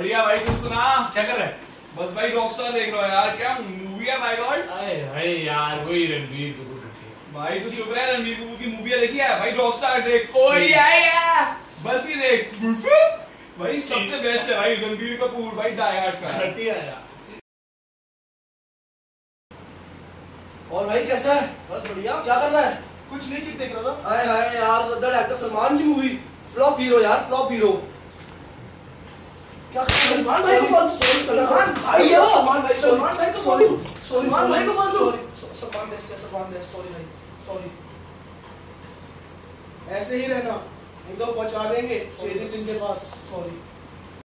बढ़िया भाई, तुम सुना क्या कर रहा है? बस भाई रॉकस्टार देख रहा हो यार। क्या मूवी है भाई गॉड। अरे यार वही रणबीर कपूर की। भाई तू चुप रह, रणबीर कपूर की मूवी देखी है भाई? रॉकस्टार देख। ओ या बर्फी देख। बर्फी भाई सबसे बेस्ट है भाई। रणबीर कपूर भाई डाई हार्ड फैन। घटिया यार। और भाई कैसा है? बस बढ़िया। क्या कर रहा है? कुछ नहीं, क्लिप देख रहा था। हाय हाय यार, सदर एक्टर सलमान की मूवी फ्लॉप हीरो यार, फ्लॉप हीरो। क्या सलमान भाई को फालतू सॉरी सलमान भाई ये सलमान भाई को सॉरी सलमान भाई को फालतू सॉरी सलमान बेस्ट है, सलमान बेस्ट। सॉरी भाई सॉरी। ऐसे ही रहना, नहीं तो पहुंचा देंगे चेदी सिंह के पास। सॉरी।